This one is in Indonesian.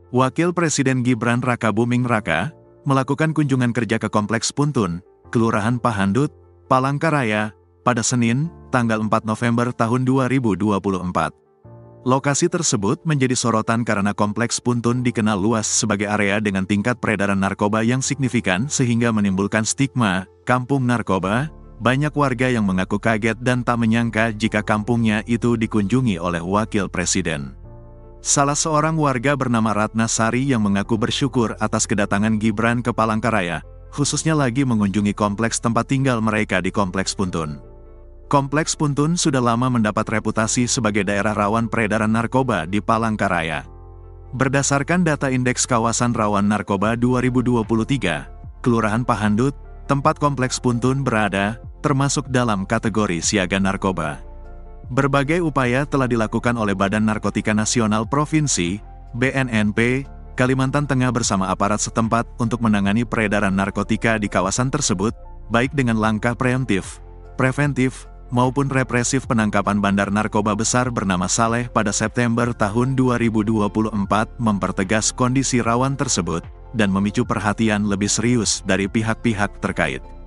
Wakil Presiden Gibran Rakabuming Raka, melakukan kunjungan kerja ke Kompleks Puntun, Kelurahan Pahandut, Palangkaraya, pada Senin, tanggal 4 November tahun 2024. Lokasi tersebut menjadi sorotan karena Kompleks Puntun dikenal luas sebagai area dengan tingkat peredaran narkoba yang signifikan sehingga menimbulkan stigma, kampung narkoba. Banyak warga yang mengaku kaget dan tak menyangka jika kampungnya itu dikunjungi oleh Wakil Presiden. Salah seorang warga bernama Ratna Sari yang mengaku bersyukur atas kedatangan Gibran ke Palangkaraya, khususnya lagi mengunjungi kompleks tempat tinggal mereka di Kompleks Puntun. Kompleks Puntun sudah lama mendapat reputasi sebagai daerah rawan peredaran narkoba di Palangkaraya. Berdasarkan data Indeks Kawasan Rawan Narkoba 2023, Kelurahan Pahandut, tempat Kompleks Puntun berada, termasuk dalam kategori siaga narkoba. Berbagai upaya telah dilakukan oleh Badan Narkotika Nasional Provinsi, BNNP, Kalimantan Tengah bersama aparat setempat untuk menangani peredaran narkotika di kawasan tersebut, baik dengan langkah preventif, maupun represif. Penangkapan bandar narkoba besar bernama Saleh pada September tahun 2024 mempertegas kondisi rawan tersebut, dan memicu perhatian lebih serius dari pihak-pihak terkait.